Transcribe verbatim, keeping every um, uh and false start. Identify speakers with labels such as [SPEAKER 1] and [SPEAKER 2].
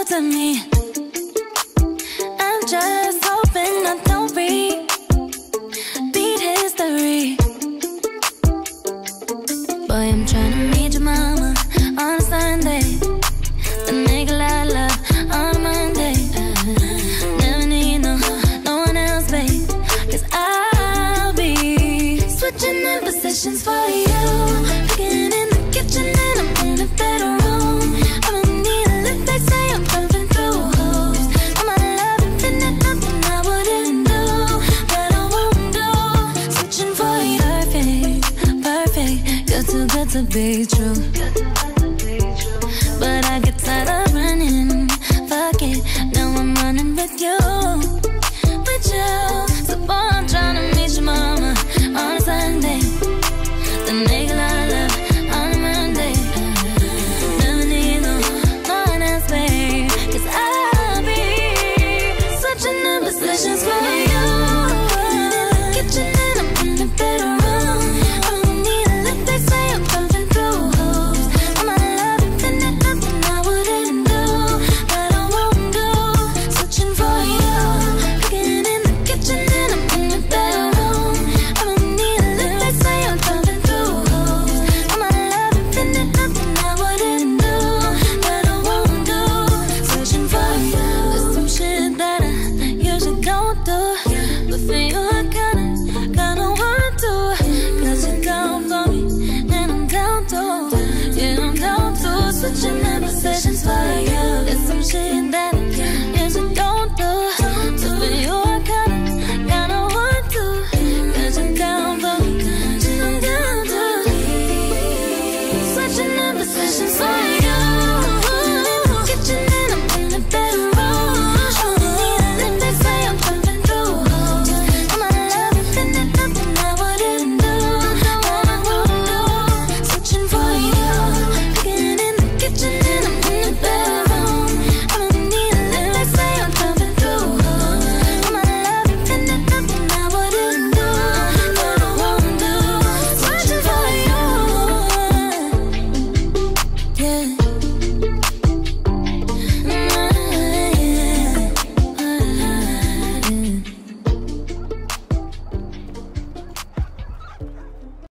[SPEAKER 1] you to me. I'm just hoping I don't repeat history. Boy, I'm trying to meet your mama on a Sunday. The nigga I love on a Monday. Never need no, no one else, babe. Cause I'll be switching in positions for you. Cooking in the kitchen and I'm in the bedroom. I'ma need a lift, they say I'm pumping through holes. All my love infinite, nothing I wouldn't do, that I won't do. Switching for you, perfect, perfect. You're too good to be true. But I get tired of running, fuck it, now I'm running with you, with you. So boy, I'm tryna meet your mama on a Sunday. The nigga I love on a Monday. Never need no, no one else, babe. Cause I'll be switching in positions for you. In the kitchen and I'm in the bedroom. I don't need a lift, they say I'm pumping through holes. All my love infinite, nothing I wouldn't do, that I won't do. Switching for you. Cooking in the kitchen and I'm in the bedroom. I don't need a lift, they say I'm pumping through holes. All my love infinite, nothing I wouldn't do, that I won't do. Switching for you. There's some shit that I usually don't do, but for you I kinda, kinda want to. Cause you're down for me, and I'm down to, yeah, I'm down to. Switching in positions for you. There's some shit that I usually don't do, but for you I kinda, kinda want to. Cause you're down for me, and I'm down to. Switching in positions for you.